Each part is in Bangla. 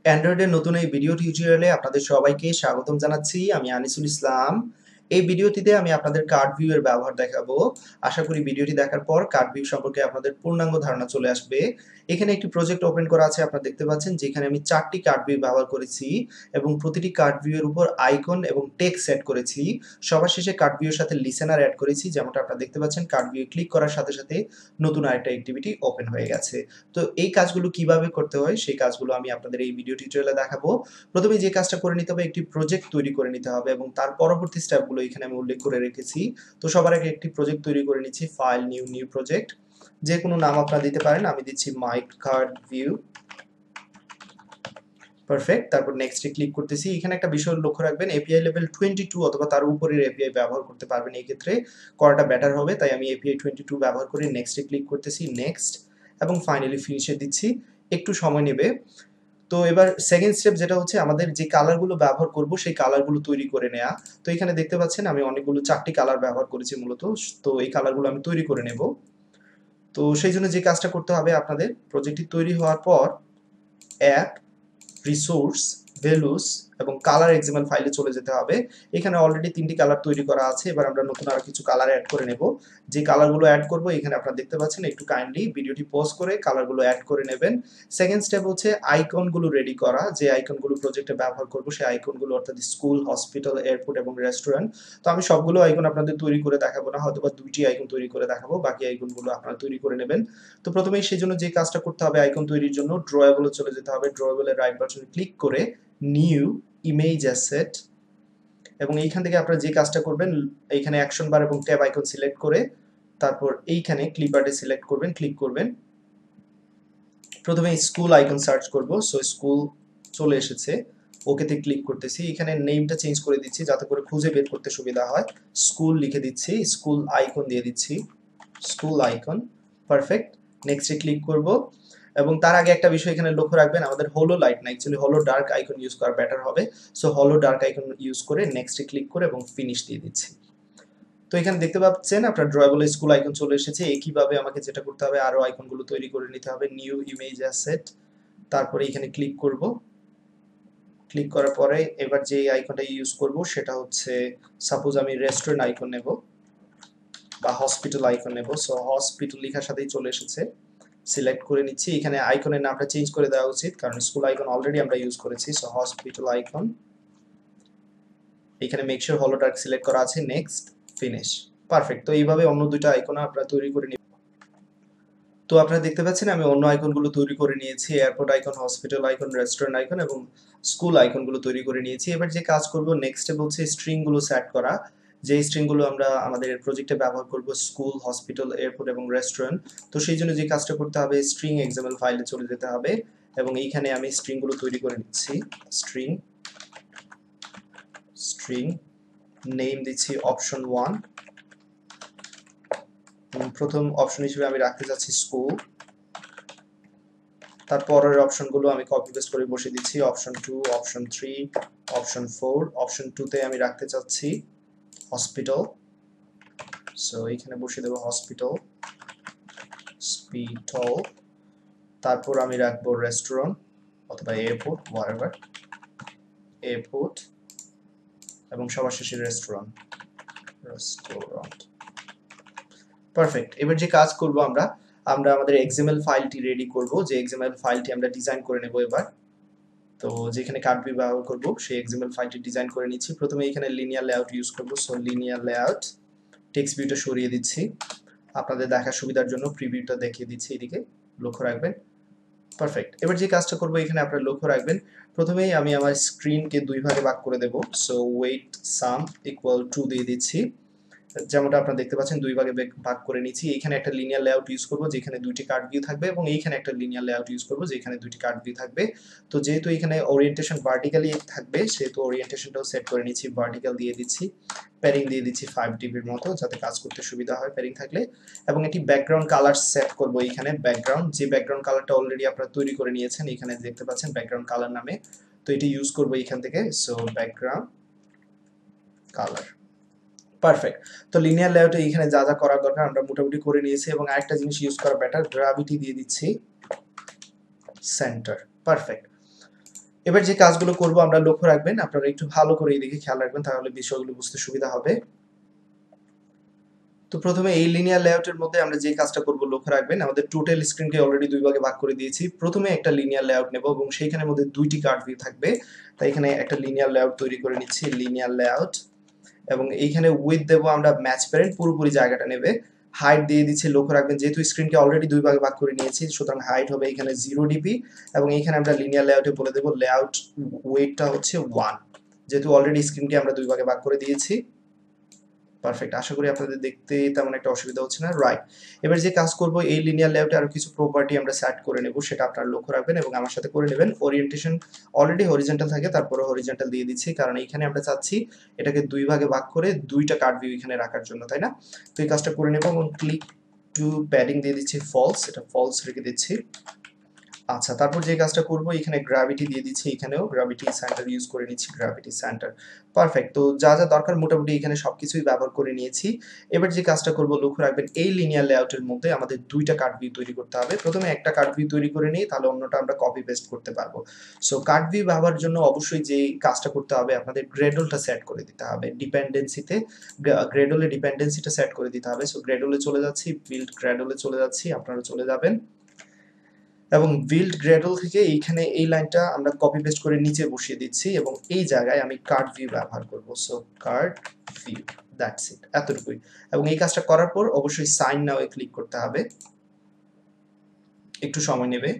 অ্যান্ড্রয়েডের নতুন এই ভিডিও টিউটোরিয়ালে আপনাদের সবাইকে স্বাগতম জানাচ্ছি। আমি আনিসুল ইসলাম। এই ভিডিওটিতে আমি আপনাদের কার্ড ভিউ এর ব্যবহার দেখাবো। আশা করি ভিডিওটি দেখার পর কার্ড ভিউ সম্পর্কে আপনাদের পূর্ণাঙ্গ ধারণা চলে আসবে। এখানে একটি প্রজেক্ট ওপেন করা আছে, আপনারা দেখতে পাচ্ছেন, যেখানে আমি 4টি কার্ড ভিউ ব্যবহার করেছি এবং প্রতিটি কার্ড ভিউ এর উপর আইকন এবং টেক্সট সেট করেছি। সবার শেষে কার্ড ভিউ এর সাথে লিসেনার এড করেছি। যেমনটা আপনারা দেখতে পাচ্ছেন, কার্ড ভিউ ক্লিক করার সাথে সাথে নতুন আরেকটা অ্যাক্টিভিটি ওপেন হয়ে গেছে। তো এই কাজগুলো কিভাবে করতে হয় সেই কাজগুলো আমি আপনাদের এই ভিডিও টিউটোরিয়ালে দেখাবো। প্রথমে যে কাজটা করে নিতে হবে, একটি প্রজেক্ট তৈরি করে নিতে হবে এবং তার পরবর্তী স্টেপগুলো এখানে আমি উল্লেখ করে রেখেছি। তো সবার আগে একটি প্রজেক্ট তৈরি করে নিচ্ছি। ফাইল, নিউ প্রজেক্ট, যে কোনো নাম আপনারা দিতে পারেন। আমি দিচ্ছি মাই কার্ড ভিউ। পারফেক্ট। তারপর নেক্সটে ক্লিক করতেছি। এখানে একটা বিষয় লক্ষ্য রাখবেন, এপিআই লেভেল 22 অথবা তার উপরের এপিআই ব্যবহার করতে পারবেন। এই ক্ষেত্রে করাটা বেটার হবে, তাই আমি এপিআই 22 ব্যবহার করি। নেক্সটে ক্লিক করতেছি, নেক্সট, এবং ফাইনালি ফিনিশে দিচ্ছি। একটু সময় নেবে। তো এবার সেকেন্ড স্টেপ যেটা হচ্ছে, আমাদের যে কালারগুলো ব্যবহার করব সেই কালারগুলো তৈরি করে নেওয়া। তো এখানে দেখতে পাচ্ছেন আমি অনেকগুলো 4টি কালার ব্যবহার করেছি মূলত। তো এই কালারগুলো আমি তৈরি করে নেব। তো সেই জন্য যে কাজটা করতে হবে, আপনাদের প্রজেক্টটি তৈরি হওয়ার পর অ্যাপ, রিসোর্স, ভ্যালুস এবং কালার এক্সএমএল ফাইলে চলে যেতে হবে। এখানে অলরেডি 3টি কালার তৈরি করা আছে। এবার আমরা নতুন আরো কিছু কালার অ্যাড করে নেব। যে কালারগুলো অ্যাড করব এখানে আপনারা দেখতে পাচ্ছেন। একটু কাইন্ডলি ভিডিওটি পজ করে কালারগুলো অ্যাড করে নেবেন। সেকেন্ড স্টেপ হচ্ছে আইকনগুলো রেডি করা। যে আইকনগুলো প্রজেক্টে ব্যবহার করব সেই আইকনগুলো, অর্থাৎ স্কুল, হসপিটাল, এয়ারপোর্ট এবং রেস্টুরেন্ট। তো আমি সবগুলো আইকন আপনাদের তৈরি করে দেখাবো না, হয়তো বা 2টি আইকন তৈরি করে দেখাবো, বাকি আইকনগুলো আপনারা তৈরি করে নেবেন। তো প্রথমেই সেই জন্য যে কাজটা করতে হবে, আইকন তৈরির জন্য ড্রয়াবলে চলে যেতে হবে। ড্রয়াবলের রাইট বাটনে ক্লিক করে নিউ ইমেজ অ্যাসেট, এবং এইখান থেকে আপনারা যে কাজটা করবেন, এইখানে অ্যাকশন বার এবং ট্যাব আইকন সিলেক্ট করে তারপর এইখানে ক্লিপার্টে সিলেক্ট করবেন, ক্লিক করবেন। প্রথমে স্কুল আইকন সার্চ করব। সো স্কুল চলে এসেছে, ওকেতে ক্লিক করতেছি। এখানে নেমটা চেঞ্জ করে দিচ্ছি যাতে করে খুঁজে বের করতে সুবিধা হয়। স্কুল লিখে দিচ্ছি, স্কুল আইকন দিয়ে দিচ্ছি, স্কুল আইকন। পারফেক্ট। নেক্সটে ক্লিক করব। এবং তার আগে একটা বিষয় এখানে লক্ষ্য রাখবেন, আমাদের হলো লাইট না, অ্যাকচুয়ালি হলো ডার্ক আইকন ইউজ করা বেটার হবে। সো হলো ডার্ক আইকন ইউজ করে নেক্সটে ক্লিক করে এবং ফিনিশ দিয়ে দিচ্ছি। তো এখানে দেখতে পাচ্ছেন আপনার ড্রয়াবলে স্কুল আইকন চলে এসেছে। একইভাবে আমাকে যেটা করতে হবে, আরো আইকনগুলো তৈরি করে নিতে হবে। নিউ ইমেজ অ্যাসেট, তারপরে এখানে ক্লিক করব। ক্লিক করার পরে এবার যে আইকনটা ইউজ করব সেটা হচ্ছে, সাপোজ আমি রেস্টুরেন্ট আইকন নেব বা হসপিটাল আইকন নেব। সো হসপিটাল লেখার সাথেই চলে এসেছে, সিলেক্ট করে নিচ্ছি। এখানে আইকনের নামটা চেঞ্জ করে দেওয়া উচিত, কারণ স্কুল আইকন অলরেডি আমরা ইউজ করেছি। সো হসপিটাল আইকন, এখানে মেক শিওর হলো ডার্ক সিলেক্ট করা আছে, নেক্সট, ফিনিশ। পারফেক্ট। তো এইভাবে অন্য দুইটা আইকন আপনারা তৈরি করে নিন। তো আপনারা দেখতে পাচ্ছেন আমি অন্য আইকনগুলো তৈরি করে নিয়েছি। Airport icon, hospital icon, restaurant icon এবং স্কুল আইকনগুলো তৈরি করে নিয়েছি। এবার যে কাজ করব, নেক্সট স্টেপ হচ্ছে স্ট্রিংগুলো সেট করা। যে স্ট্রিংগুলো আমরা আমাদের প্রজেক্টে ব্যবহার করব, স্কুল, হসপিটাল, এয়ারপোর্ট এবং রেস্টুরেন্ট। তো সেই জন্য যে কাজটা করতে হবে, স্ট্রিং এক্সাম্পল ফাইলে চলে যেতে হবে এবং এইখানে আমি স্ট্রিংগুলো তৈরি করে নিচ্ছি। স্ট্রিং, স্ট্রিং নেম দিচ্ছি অপশন 1। প্রথম অপশন হিসেবে আমি রাখতে চাচ্ছি স্কুল। তারপরের অপশনগুলো আমি কপি পেস্ট করে বসিয়ে দিচ্ছি। Option 2, option 3, option 4। অপশন 2 তে আমি রাখতে চাচ্ছি হসপিটাল। সো এখানে বসিয়ে দেবো হসপিটাল, হসপিটাল। তারপর আমি রাখবো রেস্টুরেন্ট অথবা এয়ারপোর্ট, হোয়াটএভার, এয়ারপোর্ট, এবং সবার শেষে রেস্টুরেন্ট, রেস্টুরেন্ট। পারফেক্ট। এবার যে কাজ করব, আমরা আমাদের এক্সএমএল ফাইলটি রেডি করব। যে এক্সএমএল ফাইলটি আমরা ডিজাইন করে নেব এবার। তো যেখানে কার্ড ভিউ ব্যবহার করব সেই এক্সএমএল ফাইলটি ডিজাইন করে নিচ্ছি। প্রথমে এখানে লিনিয়ার লেআউট ইউজ করব। সো লিনিয়ার লেআউট, টেক্সট ভিউটা সরিয়ে দিচ্ছি আপনাদের দেখার সুবিধার জন্য। প্রিভিউটা দেখিয়ে দিচ্ছি, এদিকে লক্ষ্য রাখবেন। পারফেক্ট। এবার যে কাজটা করব, এখানে আপনারা লক্ষ্য রাখবেন, প্রথমেই আমি আমার স্ক্রিনকে 2 ভাগে ভাগ করে দেব। So weight sum equal to দিয়ে দিচ্ছি। যেমনটা আপনারা দেখতে পাচ্ছেন 2 ভাগে ভাগ করে নিচ্ছি। এখানে একটা লিনিয়ার লেআউট ইউজ করব যেখানে 2টি কার্ড ভিউ থাকবে, এবং এইখানে একটা লিনিয়ার লেআউট ইউজ করব যেখানে 2টি কার্ড ভিউ থাকবে। তো যেহেতু এখানে ওরিয়েন্টেশন ভার্টিক্যালি থাকবে, সেহেতু ওরিয়েন্টেশনটাও সেট করে নিচ্ছি, ভার্টিক্যাল দিয়ে দিচ্ছি। প্যারিং দিয়ে দিচ্ছি 5 ডিবির মতো, যাতে কাজ করতে সুবিধা হয় প্যারিং থাকলে। এবং একটি ব্যাকগ্রাউন্ড কালার সেট করব এখানে। ব্যাকগ্রাউন্ড, যে ব্যাকগ্রাউন্ড কালারটা অলরেডি আপনারা তৈরি করে নিয়েছেন, এখানে দেখতে পাচ্ছেন ব্যাকগ্রাউন্ড কালার নামে। তো এটি ইউজ করব এখান থেকে। So background colour. পারফেক্ট। তো লিনিয়ার লেআউটে এখানে যা যা করার দরকার আমরা মোটামুটি করে নিয়েছি, এবং আরেকটা জিনিস ইউজ করা বেটার, গ্র্যাভিটি দিয়ে দিচ্ছি সেন্টার। পারফেক্ট। এবার যে কাজগুলো করব আমরা লক্ষ্য রাখবেন, আপনারা একটু ভালো করে এই দিকে খেয়াল রাখবেন, তাহলে বিষয়গুলো বুঝতে সুবিধা হবে। তো প্রথমে এই লিনিয়ার লেআউটের মধ্যে আমরা যে কাজটা করব লক্ষ্য রাখবেন, আমাদের টোটাল স্ক্রিনকে অলরেডি দুই ভাগে ভাগ করে দিয়েছি। প্রথমে একটা লিনিয়ার লেআউট নেব এবং সেইখানের মধ্যে দুইটি কার্ড ভিউ থাকবে, তাই এখানে একটা লিনিয়ার লেআউট তৈরি করে নিচ্ছি, লিনিয়ার লেআউট। এবং এইখানে উইথ দেবো আমরা ম্যাচ প্যারেন্ট, পুরোপুরি জায়গাটা নেবে। হাইট দিয়ে দিচ্ছি, লক্ষ্য রাখবেন যেহেতু স্ক্রিনকে অলরেডি দুই ভাগে ভাগ করে নিয়েছি, সুতরাং হাইট হবে এখানে 0 ডিপি। এবং এইখানে আমরা লিনিয়ার লেআউটে বলে দেবো লেআউট ওয়েটটা হচ্ছে 1, যেহেতু অলরেডি স্ক্রিনকে আমরা দুই ভাগে ভাগ করে দিয়েছি। পারফেক্ট, আশা করি আপনাদের দেখতে তেমন একটা অসুবিধা হচ্ছে না। রাইট, এবার যে কাজ করব এই লিনিয়ার লেআউটে আরো কিছু প্রপার্টি আমরা সেট করে নেব, সেটা আপনারা লক্ষ্য রাখবেন এবং আমার সাথে করে নেবেন। ওরিয়েন্টেশন অলরেডি হরিজন্টাল থাকে, তারপরে হরিজন্টাল দিয়ে দিচ্ছি, কারণ এইখানে আমরা চাচ্ছি এটাকে দুই ভাগে ভাগ করে দুইটা কার্ড ভিউ এখানে রাখার জন্য, তাই না? তো এই কাজটা করে নেব এবং ক্লিক টু প্যাডিং দিয়ে দিচ্ছি ফলস, এটা ফলস রেখে দিচ্ছি। আচ্ছা, তারপর যে কাজটা করব এখানে গ্র্যাভিটি দিয়ে দিচ্ছি, এখানেও গ্র্যাভিটি সেন্টার ইউজ করে নিচ্ছি, গ্র্যাভিটি সেন্টার। পারফেক্ট, তো যা যা দরকার মোটামুটি এখানে সবকিছুই ব্যবহার করে নিয়েছি। এবার যে কাজটা করব লক্ষ্য রাখবেন, এই লিনিয়ার লেআউটের মধ্যে আমাদের দুইটা কার্ড ভিউ তৈরি করতে হবে। প্রথমে একটা কার্ড ভিউ তৈরি করে নিই, তাহলে অন্যটা আমরা কপি পেস্ট করতে পারবো। সো কার্ড ভিউ ব্যবহারের জন্য অবশ্যই যে কাজটা করতে হবে, আপনাদের গ্রেডলটা সেট করে দিতে হবে। ডিপেন্ডেন্সিতে গ্রেডলে ডিপেন্ডেন্সিটা সেট করে দিতে হবে। সো গ্রেডলে চলে যাচ্ছি, বিল্ড গ্রেডলে চলে যাচ্ছি, আপনারা চলে যাবেন এবং বিল্ড গ্রেডল থেকে এইখানে এই লাইনটা আমরা কপি পেস্ট করে নিচে বসিয়ে দিচ্ছি এবং এই জায়গায় আমি কার্ড ভিউ ব্যবহার করব। So card view, that's it, এতটুকুই। এবং এই কাজটা করার পর অবশ্যই সাইন নাও এ ক্লিক করতে হবে, একটু সময় নেবে।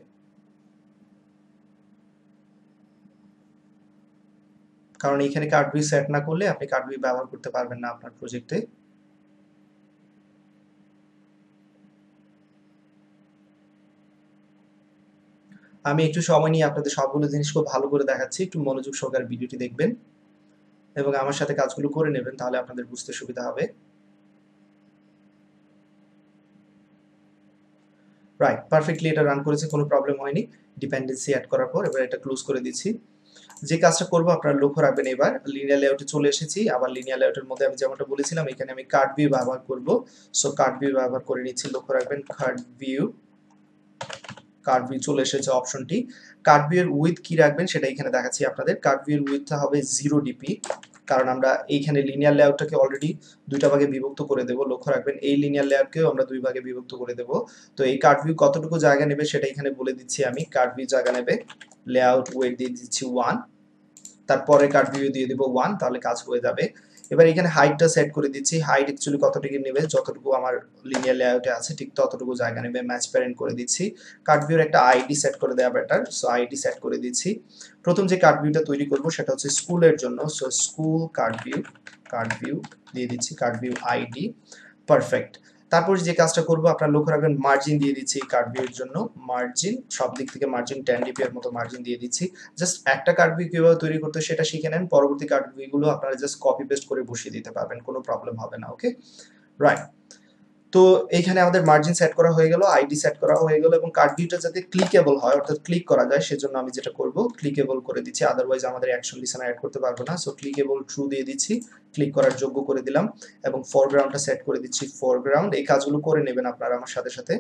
কারণ এখানে কার্ড ভিউ সেট না করলে আপনি কার্ড ভিউ ব্যবহার করতে পারবেন না আপনার প্রজেক্টে। আমি একটু সময় নিয়ে আপনাদের সবগুলো জিনিস খুব ভালো করে দেখাচ্ছি, একটু মনোযোগ সহকারে ভিডিওটি দেখবেন এবং আমার সাথে কাজগুলো করে নেবেন, তাহলে আপনাদের বুঝতে সুবিধা হবে। রাইট, পারফেক্টলি এটা রান করেছে, কোনো প্রবলেম হয়নি ডিপেন্ডেন্সি অ্যাড করার পর। এবার এটা ক্লোজ করে দিচ্ছি। যে কাজটা করব আপনারা লক্ষ্য রাখবেন, এবার লিনিয়ার লেআউটে চলে এসেছি। আবার লিনিয়ার লেআউটের মধ্যে আমি যেমনটা বলেছিলাম এখানে আমি কার্ড ভিউ ব্যবহার করব। সো কার্ড ভিউ ব্যবহার করে নিচ্ছি, লক্ষ্য রাখবেন কার্ড ভিউ চলে এসেছে অপশনটি। কার্ড ভিউ এর উইথ কি রাখবেন সেটা এখানে দেখাচ্ছি আপনাদের। কার্ড ভিউ এর উইথটা হবে 0 ডিপি, কারণ আমরা এইখানে লিনিয়ার লেআউটটাকে অলরেডি দুইটা ভাগে বিভক্ত করে দেব। লক্ষ্য রাখবেন এই লিনিয়ার লেআউটকেও আমরা দুই ভাগে বিভক্ত করে দেব। তো এই কার্ড ভিউ কতটুকু জায়গা নেবে সেটা এখানে বলে দিচ্ছি আমি। কার্ড ভিউ জায়গা নেবে, লেআউট ওয়েট দিয়ে দিচ্ছি 1, তারপরে কার্ড ভিউ দিয়ে দিব 1, তাহলে কাজ হয়ে যাবে। এবার এখানে হাইটটা সেট করে দিচ্ছি। হাইট অ্যাকচুয়ালি কতটুকু নেবে, যতটুকু আমার লিনিয়ার লেআউটে আছে ঠিক ততটুকু জায়গা নেবে। ম্যাচ প্যারেন্ট করে দিচ্ছি। কার্ড ভিউর একটা আইডি সেট করে দেওয়া বেটার, সো আইডি সেট করে দিচ্ছি। প্রথম যে কার্ড ভিউটা তৈরি করব সেটা হচ্ছে স্কুলের জন্য, সো স্কুল কার্ড ভিউ দিয়ে দিচ্ছি, কার্ড ভিউ আইডি। পারফেক্ট, তারপর যে কাজটা করব আপনারা লক্ষ্য রাখবেন, মার্জিন দিয়ে দিচ্ছি কার্ড ভিউর জন্য। মার্জিন সব দিক থেকে মার্জিন 10 ডিপি এর মতো মার্জিন দিয়ে দিচ্ছি। জাস্ট একটা কার্ড ভিউ কিভাবে তৈরি করতে সেটা শিখে নেন, পরবর্তী কার্ড ভিউ গুলো আপনারা জাস্ট কপি পেস্ট করে বসিয়ে দিতে পারবেন, কোনো প্রবলেম হবে না। Okay, right. তো এইখানে আমাদের মার্জিন সেট করা হয়ে গেল, আইডি সেট করা হয়ে গেল এবং কার্ড ভিউটা যাতে ক্লিকেবল হয়, অর্থাৎ ক্লিক করা যায়, সেজন্য আমি যেটা করব ক্লিকেবল করে দিচ্ছি, আদারওয়াইজ আমাদের অ্যাকশন লিসেনার অ্যাড করতে পারবো না। সো ক্লিকেবল ট্রু দিয়ে দিচ্ছি, ক্লিক করার যোগ্য করে দিলাম এবং ফরগ্রাউন্ডটা সেট করে দিচ্ছি ফরগ্রাউন্ড। এই কাজগুলো করে নেবেন আপনারা আমার সাথে সাথে।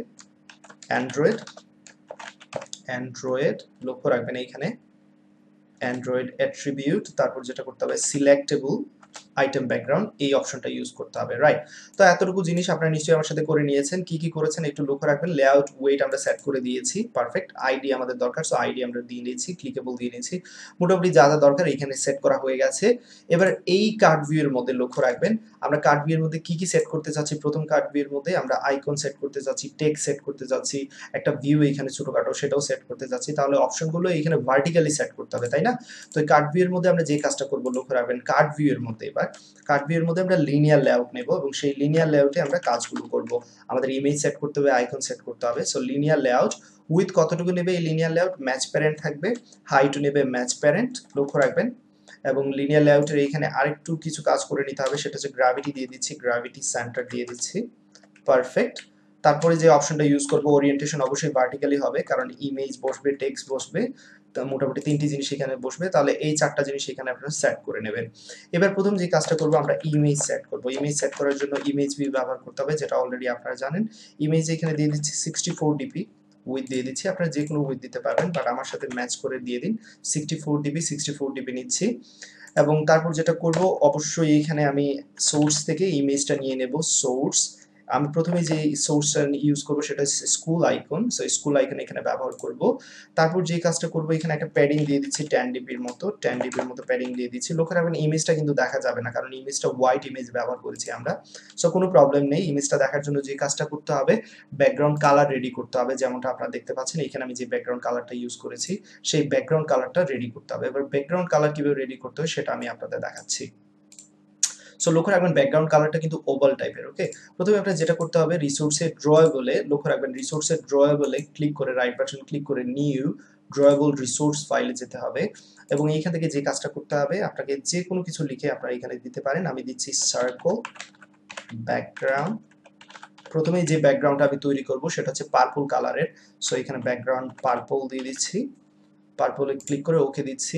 অ্যান্ড্রয়েড লক্ষ্য রাখবেন এইখানে অ্যান্ড্রয়েড অ্যাট্রিবিউট, তারপর যেটা করতে হবে সিলেক্টেবল আইটেম ব্যাকগ্রাউন্ড, এই অপশনটা ইউজ করতে হবে। রাইট, তো এতটুকু জিনিস আপনারা নিশ্চয়ই আমার সাথে করে নিয়েছেন। কি কি করেছেন একটু লক্ষ্য রাখবেন। লেআউট ওয়েট আমরা সেট করে দিয়েছি, পারফেক্ট। আইডি আমাদের দরকার, সো আইডি আমরা দিয়ে নিয়েছি, ক্লিকেবল দিয়ে নিয়েছি। মোটামুটি যা যা দরকার এখানে সেট করা হয়ে গেছে। এবার এই কার্ড ভিউ এর মধ্যে লক্ষ্য রাখবেন আমরা কার্ড ভিউ এর মধ্যে কি কি সেট করতে চাচ্ছি। প্রথম কার্ড ভিউ এর মধ্যে আমরা আইকন সেট করতে চাচ্ছি, টেক্সট সেট করতে চাচ্ছি, একটা ভিউ এখানে ছোটখাটো সেটাও সেট করতে চাচ্ছি। তাহলে অপশনগুলো এখানে ভার্টিক্যালি সেট করতে হবে, তাই না? তো এই কার্ড ভিউ এর মধ্যে আমরা যে কাজটা করব লক্ষ্য রাখবেন, কার্ড ভিউ এর মধ্যে এবার কার্ড ভিউ এর মধ্যে আমরা লিনিয়ার লেআউট নেব এবং সেই লিনিয়ার লেআউটে আমরা কাজগুলো করব। আমাদের ইমেজ সেট করতে হবে, আইকন সেট করতে হবে। সো লিনিয়ার লেআউট উইথ কতটুকু নেবে এই লিনিয়ার লেআউট, ম্যাচ প্যারেন্ট থাকবে, হাইট নেবে ম্যাচ প্যারেন্ট, লক্ষ্য রাখবেন। এবং লিনিয়ার লেআউটের এখানে আরেকটু কিছু কাজ করে নিতে হবে, সেটা হচ্ছে গ্র্যাভিটি দিয়ে দিচ্ছি, গ্র্যাভিটি সেন্টার দিয়ে দিচ্ছি। পারফেক্ট, তারপরে যে অপশনটা ইউজ করব ওরিয়েন্টেশন অবশ্যই ভার্টিক্যালি হবে, কারণ ইমেজ বসবে, টেক্সট বসবে, মোটামুটি তিনটি জিনিস এখানে বসবে, তাহলে এই চারটা জিনিস এখানে আপনারা সেট করে নেবেন। এবার প্রথম যে কাজটা করব আমরা ইমেজ সেট করব। ইমেজ সেট করার জন্য ইমেজ ভিউ ব্যবহার করতে হবে, যেটা অলরেডি আপনারা জানেন। ইমেজ এখানে দিয়ে দিচ্ছি 64 ডিপি, উইথ দিয়ে দিচ্ছি, আপনারা যে কোনো উইথ দিতে পারবেন, বাট আমার সাথে ম্যাচ করে দিয়ে দিন। 64 ডিবি নিচ্ছি। এবং তারপর যেটা করব, অবশ্যই এখানে আমি সোর্স থেকে ইমেজটা নিয়ে নেব। সোর্স, আমি প্রথমে যে সোর্সটা ইউজ করব সেটা হচ্ছে school icon. So school icon এখানে ব্যবহার করব। তারপর যে কাজটা করব, এখানে একটা প্যাডিং দিয়ে দিচ্ছি 10 ডিবির মতো, 10 ডিবির মতো প্যাডিং দিয়ে দিচ্ছি। লক্ষ্য রাখবেন ইমেজটা কিন্তু দেখা যাবে না, কারণ ইমেজটা হোয়াইট ইমেজ ব্যবহার করেছি আমরা। সো কোনো প্রবলেম নেই। ইমেজটা দেখার জন্য যে কাজটা করতে হবে, ব্যাকগ্রাউন্ড কালার রেডি করতে হবে। যেমনটা আপনারা দেখতে পাচ্ছেন এখানে আমি যে ব্যাকগ্রাউন্ড কালারটা ইউজ করেছি, সেই ব্যাকগ্রাউন্ড কালারটা রেডি করতে হবে। এবার ব্যাকগ্রাউন্ড কালার কিভাবে রেডি করতে হয় সেটা আমি আপনাদের দেখাচ্ছি। সো লক্ষ্য রাখবেন ব্যাকগ্রাউন্ড কালারটা কিন্তু ওভাল টাইপের। ওকে, প্রথমে আপনার যেটা করতে হবে, রিসোর্সে ড্রয়েবলে, লক্ষ্য রাখবেন রিসোর্সে ড্রয়েবলে ক্লিক করে রাইট বাটন ক্লিক করে নিউ ড্রয়েবল রিসোর্স ফাইলে যেতে হবে। এবং এইখান থেকে যে কাজটা করতে হবে, আপনাকে যে কোনো কিছু লিখে আপনারা এখানে দিতে পারেন। আমি দিচ্ছি সার্কেল ব্যাকগ্রাউন্ড। প্রথমে যে ব্যাকগ্রাউন্ডটা আমি তৈরি করব সেটা হচ্ছে পার্পল কালারের। সো এখানে ব্যাকগ্রাউন্ড পার্পল দিয়ে দিচ্ছি, পার্পলে ক্লিক করে ওকে দিচ্ছি।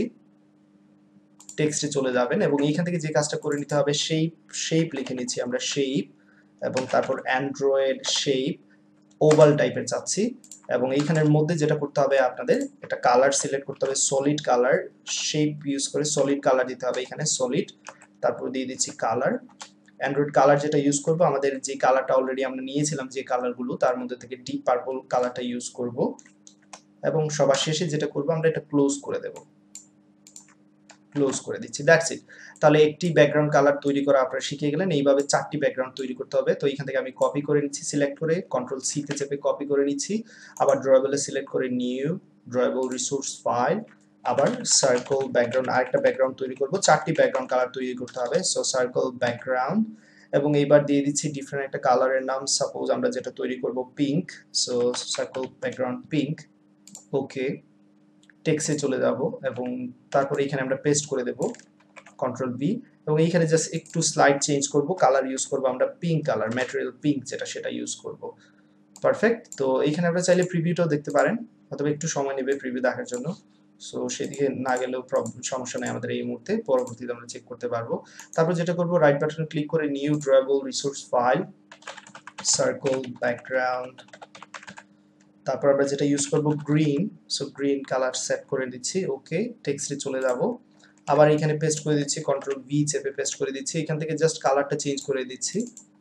টেক্সটে চলে যাবেন এবং এইখান থেকে যে কাজটা করে নিতে হবে, শেপ লিখে নিচ্ছি আমরা, শেপ, এবং তারপর অ্যান্ড্রয়েড শেপ ওভাল টাইপের চাচ্ছি। এবং এইখানের মধ্যে যেটা করতে হবে, আপনাদের একটা কালার সিলেক্ট করতে হবে, সলিড কালার, শেপ ইউজ করে সলিড কালার দিতে হবে এখানে, সলিড। তারপর দিয়ে দিচ্ছি কালার, অ্যান্ড্রয়েড কালার যেটা ইউজ করব, আমাদের যে কালারটা অলরেডি আমরা নিয়েছিলাম যে কালারগুলো, তার মধ্যে থেকে ডিপ পার্পল কালারটা ইউজ করব। এবং সবার শেষে যেটা করব, আমরা এটা ক্লোজ করে দেব, ক্লোজ করে দিচ্ছি, দ্যাটস ইট। তাহলে একটি ব্যাকগ্রাউন্ড কালার তৈরি করা আপনারা শিখে গেলেন। এইভাবে 4টি ব্যাকগ্রাউন্ড তৈরি করতে হবে। তো এখান থেকে আমি কপি করে নিচ্ছি, সিলেক্ট করে কন্ট্রোল সি তে চেপে কপি করে নিচ্ছি। আবার ড্রয়েবলে সিলেক্ট করে নিউ ড্রয়েবল রিসোর্স ফাইল, আবার সার্কেল ব্যাকগ্রাউন্ড, আরেকটা ব্যাকগ্রাউন্ড তৈরি করব। 4টি ব্যাকগ্রাউন্ড কালার তৈরি করতে হবে। সো সার্কেল ব্যাকগ্রাউন্ড, এবং এইবার দিয়ে দিচ্ছি ডিফারেন্ট একটা কালারের নাম, সাপোজ আমরা যেটা তৈরি করব pink. So circle background pink, okay. টেক্সটে চলে যাব এবং তারপরে এখানে আমরা পেস্ট করে দেব, কন্ট্রোল ভি। এবং এইখানে জাস্ট একটু স্লাইড চেঞ্জ করব, কালার ইউজ করব আমরা পিঙ্ক কালার, ম্যাটেরিয়াল পিঙ্ক যেটা, সেটা ইউজ করব। পারফেক্ট। তো এইখানে আমরা চাইলে প্রিভিউটাও দেখতে পারেন, অথবা একটু সময় নেবে প্রিভিউ দেখার জন্য। সো সেদিকে না গেলেও সমস্যা নেই আমাদের এই মুহূর্তে, পরবর্তীতে আমরা চেক করতে পারবো। তারপর যেটা করব, রাইট বাটন ক্লিক করে new drawable resource file, circle background, তারপর আমরা যেটা ইউজ করব green. So green colour set করে দিচ্ছি, ওকে। টেক্সটে চলে যাব, আবার এখানে পেস্ট করে দিচ্ছি, কন্ট্রোল ভি চেপে পেস্ট করে দিচ্ছি। এখান থেকে জাস্ট কালারটা চেঞ্জ করে দিচ্ছি,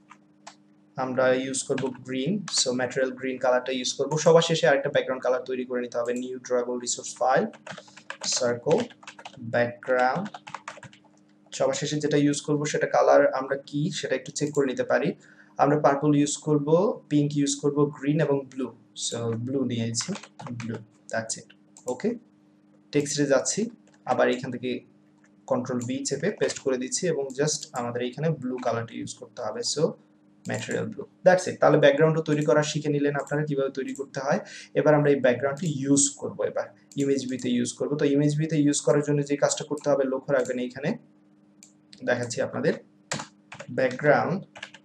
আমরা ইউজ করব গ্রিন। সো ম্যাটেরিয়াল গ্রিন কালারটা ইউজ করব। সবার শেষে আরেকটা ব্যাকগ্রাউন্ড কালার তৈরি করে নিতে হবে, new drawable resource file, circle background. সবার শেষে যেটা ইউজ করব সেটা কালার আমরা কি সেটা একটু চেক করে নিতে পারি। আমরা পার্পল ইউজ করব, পিঙ্ক ইউজ করব, গ্রিন এবং ব্লু। সো ব্লু নিয়েছি, ব্লু, দ্যাটস ইট, ওকে। টেক্সটে যাচ্ছি, আবার এখান থেকে কন্ট্রোল ভি চেপে পেস্ট করে দিচ্ছি এবং জাস্ট আমাদের এখানে ব্লু কালারটা ইউজ করতে হবে। So material blue, that's it. তাহলে ব্যাকগ্রাউন্ডও তৈরি করা শিখে নিলেন আপনারা কিভাবে তৈরি করতে হয়। এবার আমরা এই ব্যাকগ্রাউন্ডটি ইউজ করব, এবার ইমেজ ভিতে ইউজ করব। তো ইমেজ ভিতে ইউজ করার জন্য যে কাজটা করতে হবে, লক্ষ্য রাখবেন এইখানে দেখাচ্ছি আপনাদের, ব্যাকগ্রাউন্ড,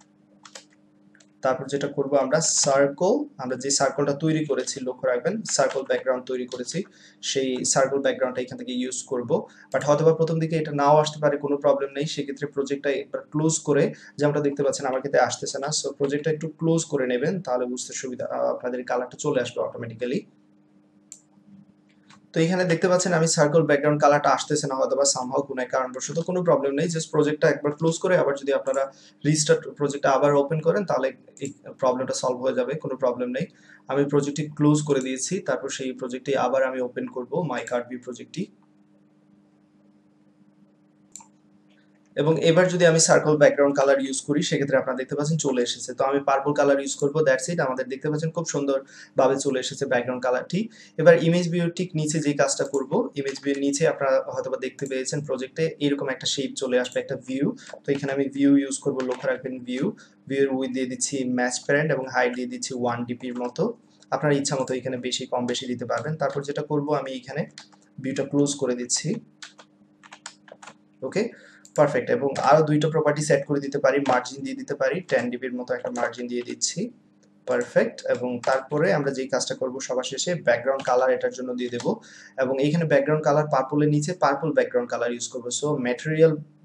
তারপর যেটা করব আমরা সার্কেল, আমরা যে সার্কেলটা তৈরি করেছি, লক্ষ্য রাখবেন সার্কেল ব্যাকগ্রাউন্ড তৈরি করেছি, সেই সার্কেল ব্যাকগ্রাউন্ডটা এখান থেকে ইউজ করব। বাট হয়তোবা প্রথম দিকে এটা নাও আসতে পারে, কোনো প্রবলেম নেই। সেক্ষেত্রে প্রজেক্টটা একবার ক্লোজ করে, যেমনটা দেখতে পাচ্ছেন আমার ক্ষেত্রে আসতেছে না, সো প্রজেক্টটা একটু ক্লোজ করে নেবেন, তাহলে বুঝতে সুবিধা, আপনাদের কালারটা চলে আসবে অটোমেটিক্যালি। তো এখানে দেখতে পাচ্ছেন আমি সার্কেল ব্যাকগ্রাউন্ড কালারটা আসতেছে না, হয়তো বা সামহাও কোনো এক কারণবশত, কোনো প্রবলেম নেই। জাস্ট প্রজেক্টটা একবার ক্লোজ করে আবার যদি আপনারা রিস্টার্ট প্রজেক্টটা আবার ওপেন করেন, তাহলে এই প্রবলেমটা সলভ হয়ে যাবে, কোনো প্রবলেম নেই। আমি প্রজেক্টটি ক্লোজ করে দিয়েছি, তারপর সেই প্রজেক্টটি আবার আমি ওপেন করব, মাই কার্ডভিউ প্রজেক্টটি। এবং এবার যদি আমি সার্কেল ব্যাকগ্রাউন্ড কালার ইউজ করি, সেক্ষেত্রে আপনারা দেখতে পাচ্ছেন চলে এসেছে। তো আমি পার্পল কালার ইউজ করব, দ্যাটস ইট। আমাদের দেখতে পাচ্ছেন খুব সুন্দরভাবে চলে এসেছে ব্যাকগ্রাউন্ড কালারটি। এবার ইমেজ ভিউর ঠিক নিচে যে কাজটা করব, ইমেজ ভিউর নিচে আপনারা হয়তোবা দেখতে পেয়েছেন প্রজেক্টে এরকম একটা শেপ চলে আসবে, একটা ভিউ। তো এখানে আমি ভিউ ইউজ করব, লক্ষ্য রাখবেন ভিউর উইথ দিয়ে দিচ্ছি ম্যাচ প্যারেন্ট এবং হাইট দিয়ে দিচ্ছি 1 ডিপির মতো। আপনার ইচ্ছা মতো এখানে বেশি কম বেশি দিতে পারবেন। তারপর যেটা করব, আমি এখানে ভিউটা ক্লোজ করে দিচ্ছি, ওকে, পারফেক্ট। এবং আরো দুইটা প্রপার্টি সেট করে দিতে পারি, মার্জিন দিয়ে দিতে পারি, 10 ডিবির মতো একটা মার্জিন দিয়ে দিচ্ছি, পারফেক্ট। এবং তারপরে আমরা যেই কাজটা করব, সবার শেষে ব্যাকগ্রাউন্ড কালার এটার জন্য দিয়ে দেব। এবং এইখানে ব্যাকগ্রাউন্ড কালার পার্পলের নিচে পার্পল ব্যাকগ্রাউন্ড কালার ইউজ করব। সো ম্যাটেরিয়াল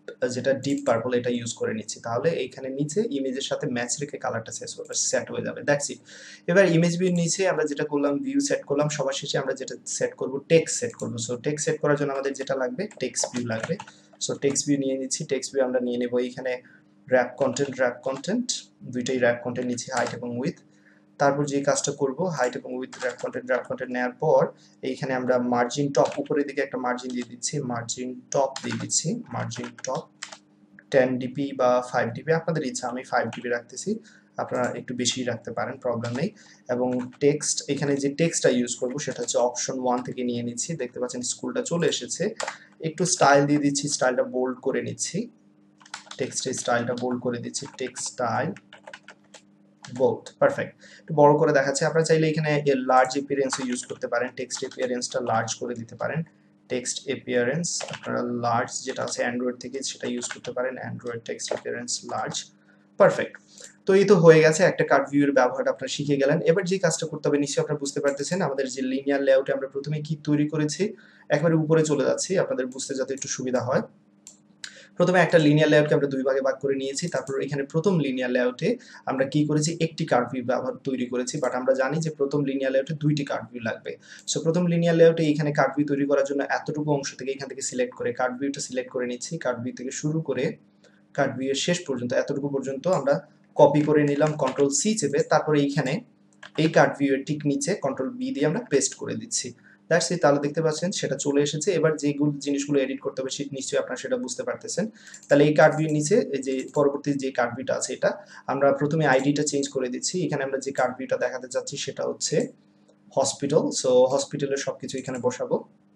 যেটা ডিপ পার্পল এটা ইউজ করে নিচ্ছি, তাহলে এইখানে নিচে ইমেজের সাথে ম্যাচ রেখে কালারটা সেট হয়ে যাবে। That's it. এবার ইমেজ ভিউ নিচে আমরা যেটা করলাম ভিউ সেট করলাম, সবার শেষে আমরা যেটা সেট করব টেক্সট সেট করব। সো টেক্সট সেট করার জন্য আমাদের যেটা লাগবে টেক্সট ভিউ লাগবে। সো টেক্সট ভিউ নিয়ে নিচ্ছি, টেক্সট ভিউ আমরা নিয়ে নেব এইখানে র্যাপ কন্টেন্ট দুইটাই র্যাপ কন্টেন্ট নিচ্ছি, হাইট এবং উইথ। তারপর যে কাজটা করব হাইট এবং উইথ র্যাপ কন্টেন্ট নেওয়ার পর এইখানে আমরা মার্জিন টপ উপরের দিকে একটা মার্জিন দিয়ে দিচ্ছি, মার্জিন টপ দিয়ে দিচ্ছি, মার্জিন টপ 10 ডিপি বা 5 ডিপি আপনাদের ইচ্ছা, আমি 5 ডিপি রাখতেছি, আপনারা একটু বেশি রাখতে পারেন, প্রবলেম নেই। এবং টেক্সট এখানে যে টেক্সটটা ইউজ করব সেটা হচ্ছে অপশন 1 থেকে নিয়ে নিচ্ছি, দেখতে পাচ্ছেন স্কুলটা চলে এসেছে। একটু স্টাইল দিয়ে দিচ্ছি, স্টাইলটা বোল্ড করে নিচ্ছি, টেক্সটের স্টাইলটা বোল্ড করে দিচ্ছি, টেক্সট স্টাইল বোল্ড, পারফেক্ট। একটু বড় করে দেখাচ্ছে, আপনারা চাইলে এখানে লার্জ অ্যাপিয়ারেন্সও ইউজ করতে পারেন, টেক্সট অ্যাপিয়ারেন্সটা লার্জ করে দিতে পারেন, টেক্সট অ্যাপিয়ারেন্স আপনারা লার্জ যেটা আছে অ্যান্ড্রয়েড থেকে সেটা ইউজ করতে পারেন, android text appearance large, perfect. তো এই তো হয়ে গেছে, একটা কার্ড ভিউ এর ব্যবহারটা আপনারা শিখে গেলেন। এবার যে কাজটা করতে হবে নিশ্চয়ই আপনারা বুঝতে পারতেছেন, আমাদের যে লিনিয়ার লেআউটে আমরা প্রথমে কি তৈরি করেছি, একবারে উপরে চলে যাচ্ছি আপনাদের বুঝতে যাতে একটু সুবিধা হয়। প্রথমে একটা লিনিয়ার লেআউটকে আমরা দুই ভাগে ভাগ করে নিয়েছি, তারপর এখানে প্রথম লিনিয়ার লেআউটে আমরা কি করেছি একটি কার্ড ভিউ তৈরি করেছি, বাট আমরা জানি যে প্রথম লিনিয়ার লেআউটে দুইটি কার্ড ভিউ লাগবে। সো প্রথম লিনিয়ার লেআউটে এখানে কার্ড ভিউ তৈরি করার জন্য এতটুকু অংশ থেকে এখান থেকে সিলেক্ট করে কার্ড ভিউটা সিলেক্ট করে নিচ্ছি, কার্ড ভিউ থেকে শুরু করে কার্ড ভিউ এর শেষ পর্যন্ত এতটুকু পর্যন্ত আমরা কপি করে নিলাম কন্ট্রোল সি চেপে, তারপরে এইখানে এই কার্ড ভিউ এর ঠিক নিচে কন্ট্রোল বি দিয়ে আমরা পেস্ট করে দিচ্ছি। দ্যাটস ইট, তাহলে দেখতে পাচ্ছেন সেটা চলে এসেছে। এবার যেগুলো জিনিসগুলো এডিট করতে হবে নিশ্চয়ই আপনারা সেটা বুঝতে পারতেছেন। তাহলে এই কার্ড ভিউ নিচে এই যে পরবর্তী যে কার্ড ভিউটা আছে এটা আমরা প্রথমে আইডিটা চেঞ্জ করে দিচ্ছি, এখানে আমরা যে কার্ড ভিউটা দেখাতে চাচ্ছি সেটা হচ্ছে হসপিটাল। সো হসপিটালের সবকিছু এখানে বসাবো,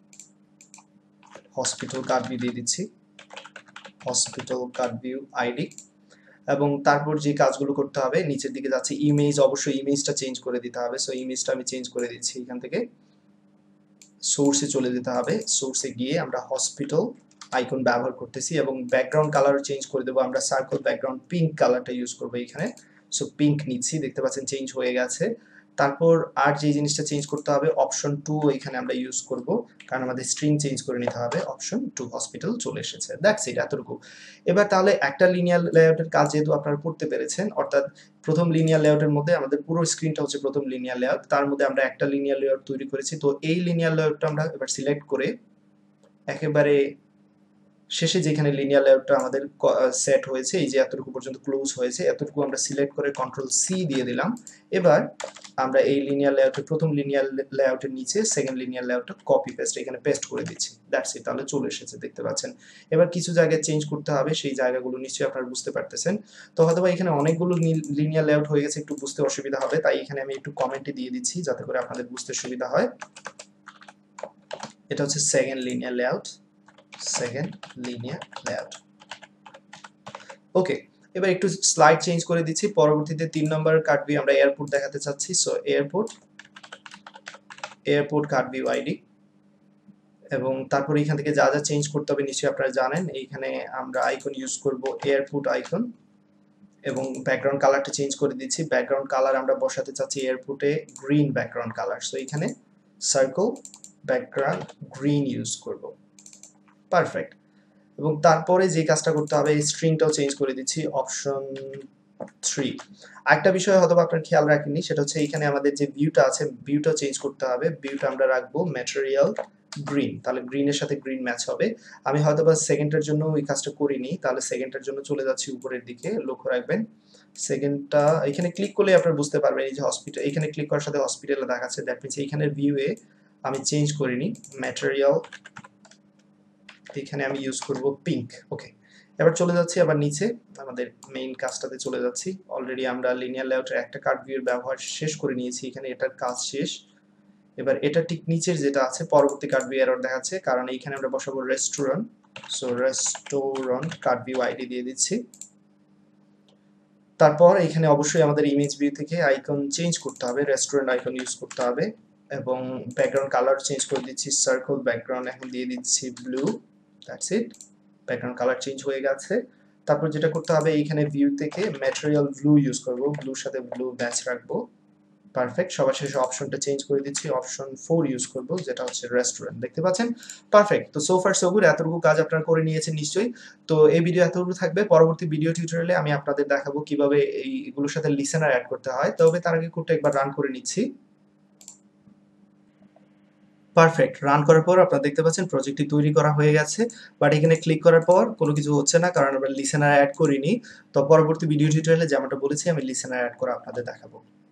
হসপিটাল কার্ড ভিউ দিয়ে দিচ্ছি, হসপিটাল কার্ড ভিউ আইডি। এবং তারপর যে কাজগুলো করতে হবে নিচের দিকে যাচ্ছে ইমেজ, অবশ্যই ইমেজটা চেঞ্জ করে দিতে হবে। সো ইমেজটা আমি চেঞ্জ করে দিচ্ছি, এখান থেকে সোর্সে চলে যেতে হবে, সোর্সে গিয়ে আমরা হসপিটাল আইকন ব্যবহার করতেছি এবং ব্যাকগ্রাউন্ড কালার চেঞ্জ করে দেবো, আমরা সার্কেল ব্যাকগ্রাউন্ড পিঙ্ক কালারটা ইউজ করবো এখানে। সো পিঙ্ক নিচ্ছি, দেখতে পাচ্ছেন চেঞ্জ হয়ে গেছে। তারপর আর যে জিনিসটা চেঞ্জ করতে হবে অপশন 2 এখানে আমরা ইউজ করব, কারণ আমাদের স্ট্রিং চেঞ্জ করে নিতে হবে, অপশন 2 হসপিটাল চলে এসেছে। দ্যাটস ইট, এতটুকু। এবার তাহলে একটা লিনিয়ার লেআউটের কাজ যেহেতু আপনারা করতে পেরেছেন, অর্থাৎ প্রথম লিনিয়ার লেআউটের মধ্যে আমাদের পুরো স্ক্রিনটা হচ্ছে প্রথম লিনিয়ার লেআউট, তার মধ্যে আমরা একটা লিনিয়ার লেআউট তৈরি করেছি। তো এই লিনিয়ার লেআউটটা আমরা এবার সিলেক্ট করে একেবারে শেষে যেখানে লিনিয়ার লেআউটটা আমাদের সেট হয়েছে, এই যে এতটুকু পর্যন্ত ক্লোজ হয়েছে, এতটুকু আমরা সিলেক্ট করে কন্ট্রোল সি দিয়ে দিলাম। এবার আমরা এই লিনিয়ার লেআউটের প্রথম লিনিয়ার লেআউটের নিচে সেকেন্ড লিনিয়ার লেআউটটা কপি পেস্ট এখানে পেস্ট করে দিচ্ছি। দ্যাটস ইট, তাহলে চলে এসেছে, দেখতে পাচ্ছেন। এবার কিছু জায়গায় চেঞ্জ করতে হবে, সেই জায়গাগুলো নিশ্চয়ই আপনারা বুঝতে পারতেছেন। তো হয়তো এখানে অনেকগুলো লিনিয়ার লেআউট হয়ে গেছে, একটু বুঝতে অসুবিধা হবে, তাই এখানে আমি একটু কমেন্টে দিয়ে দিচ্ছি যাতে করে আপনাদের বুঝতে সুবিধা হয়। এটা হচ্ছে second linear layout, second linear layout. Okay, এবার একটু স্লাইড চেঞ্জ করে দিচ্ছি, পরবর্তীতে 3 নম্বর কার্ড ভিউ আমরা এয়ারপোর্ট দেখাতে চাচ্ছি। So airport card view ID, এবং তারপর এখান থেকে যা যা চেঞ্জ করতে হবে নিশ্চয়ই আপনারা জানেন। এইখানে আমরা আইকন ইউজ করব এয়ারপোর্ট আইকন, এবং ব্যাকগ্রাউন্ড কালারটা চেঞ্জ করে দিচ্ছি, ব্যাকগ্রাউন্ড কালার আমরা বসাতে চাচ্ছি এয়ারপোর্টে গ্রিন ব্যাকগ্রাউন্ড কালার। সো এখানে সার্কেল ব্যাকগ্রাউন্ড গ্রিন ইউজ করব, পারফেক্ট। এবং তারপরে যে কাজটা করতে হবে স্ট্রিংটাও চেঞ্জ করে দিচ্ছি, অপশন 3। আরেকটা বিষয় হয়তো আপনারা খেয়াল রাখেননি, সেটা হচ্ছে এখানে আমাদের যে ভিউটা আছে ভিউটা চেঞ্জ করতে হবে, ভিউটা আমরা রাখবো ম্যাটেরিয়াল গ্রিন, তাহলে গ্রিনের সাথে গ্রিন ম্যাচ হবে। আমি হয়তো বা সেকেন্ডের জন্য এই কাজটা করিনি, তাহলে সেকেন্ডের জন্য চলে যাচ্ছি উপরের দিকে, লক্ষ্য রাখবেন সেকেন্ডটা এখানে ক্লিক করলে আপনারা বুঝতে পারবেন এই যে হসপিটাল, এখানে ক্লিক করার সাথে হসপিটালে দেখাচ্ছে, দ্যাট মিনস এইখানের ভিউয়ে আমি চেঞ্জ করিনি, ম্যাটেরিয়াল এখানে আমি ইউজ করব পিঙ্ক। ওকে, এবার চলে যাচ্ছি আবার নিচে আমাদের মেইন কাজটাতে চলে যাচ্ছি। অলরেডি আমরা লিনিয়ার লেআউটের একটা কার্ড ভিউর ব্যবহার শেষ করে নিয়েছি, এখানে এটার কাজ শেষ। এবার এটা ঠিক নিচের যেটা আছে পরবর্তী কার্ড ভিউ এরর দেখাচ্ছে, কারণ এইখানে আমরা বসাবো restaurant. So restaurant card view ID দিয়ে দিচ্ছি। তারপর এখানে অবশ্যই আমাদের ইমেজ ভিউ থেকে আইকন চেঞ্জ করতে হবে, রেস্টুরেন্ট আইকন ইউজ করতে হবে, এবং ব্যাকগ্রাউন্ড কালার চেঞ্জ করে দিচ্ছি, সার্কেল ব্যাকগ্রাউন্ড এখন দিয়ে দিচ্ছি blue. That's it, background colour change হয়ে গেছে। তারপর যেটা করতে হবে এইখানে ভিউ থেকে ম্যাটেরিয়াল ব্লু ইউজ করব, ব্লুর সাথে ব্লু ম্যাচ রাখবো, পারফেক্ট। সবার শেষে অপশনটা চেঞ্জ করে দিচ্ছি, অপশন 4 ইউজ করব, যেটা হচ্ছে রেস্টুরেন্ট। দেখতে পাচ্ছেন? পারফেক্ট। তো সো ফার সো গুড, এতটুকু কাজ আপনারা করে নিয়েছেন নিশ্চয়ই। তো এই ভিডিও এতটুকু থাকবে। পরবর্তী ভিডিও টিউটোরিয়ালে আমি আপনাদের দেখাবো কিভাবে এগুলোর সাথে লিসেনার অ্যাড করতে হয়। তবে তার আগে কোডটা একবার রান করে নিচ্ছি। পারফেক্ট। রান করার পর আপনারা দেখতে পাচ্ছেন প্রজেক্টটি তৈরি করা হয়ে গেছে। বাট এখানে ক্লিক করার পর কোনো কিছু হচ্ছে না, কারণ আমরা লিসেনার অ্যাড করিনি। তো পরবর্তী ভিডিও টিউটোরিয়ালে যেমনটা বলেছি আমি লিসেনার অ্যাড করে আপনাদের দেখাবো।